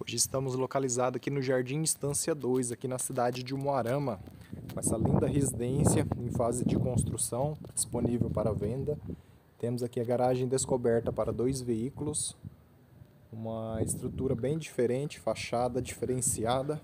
Hoje estamos localizados aqui no Jardim Estância 2, aqui na cidade de Umuarama, com essa linda residência em fase de construção, disponível para venda. Temos aqui a garagem descoberta para 2 veículos, uma estrutura bem diferente, fachada diferenciada.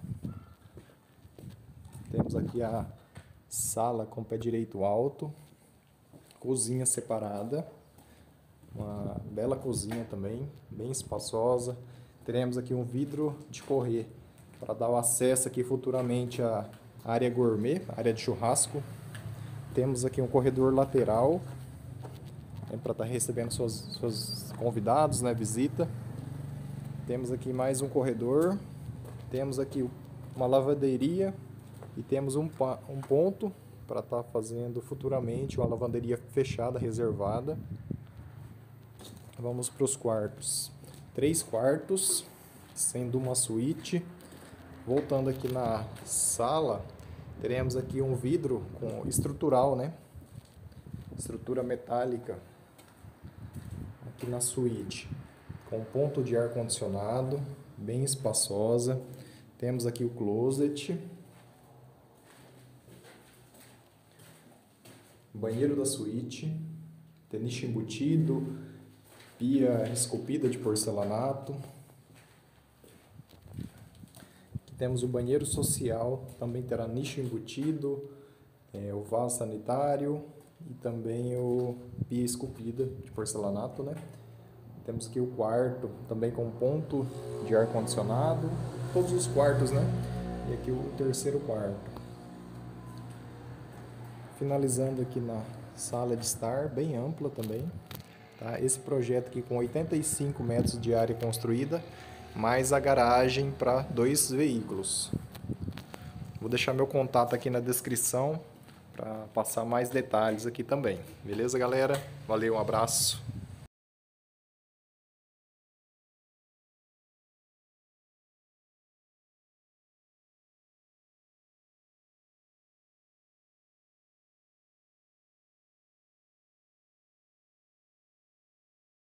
Temos aqui a sala com pé direito alto, cozinha separada, uma bela cozinha também, bem espaçosa. Teremos aqui um vidro de correr para dar o acesso aqui futuramente à área gourmet, área de churrasco. Temos aqui um corredor lateral, para estar recebendo seus convidados, né, visita. Temos aqui mais um corredor, temos aqui uma lavanderia e temos um ponto para estar fazendo futuramente uma lavanderia fechada, reservada. Vamos para os quartos. 3 quartos, sendo uma suíte. Voltando aqui na sala, teremos aqui um vidro estrutural, né? Estrutura metálica. Aqui na suíte, com ponto de ar-condicionado, bem espaçosa. Temos aqui o closet. Banheiro da suíte, tem nicho embutido, pia esculpida de porcelanato. Aqui temos o banheiro social, também terá nicho embutido, o vaso sanitário e também o pia esculpida de porcelanato, né? Temos aqui o quarto, também com ponto de ar-condicionado, todos os quartos, né? E aqui o terceiro quarto. Finalizando aqui na sala de estar, bem ampla também. Tá? Esse projeto aqui com 85 metros de área construída, mais a garagem para 2 veículos. Vou deixar meu contato aqui na descrição para passar mais detalhes aqui também. Beleza, galera? Valeu, um abraço.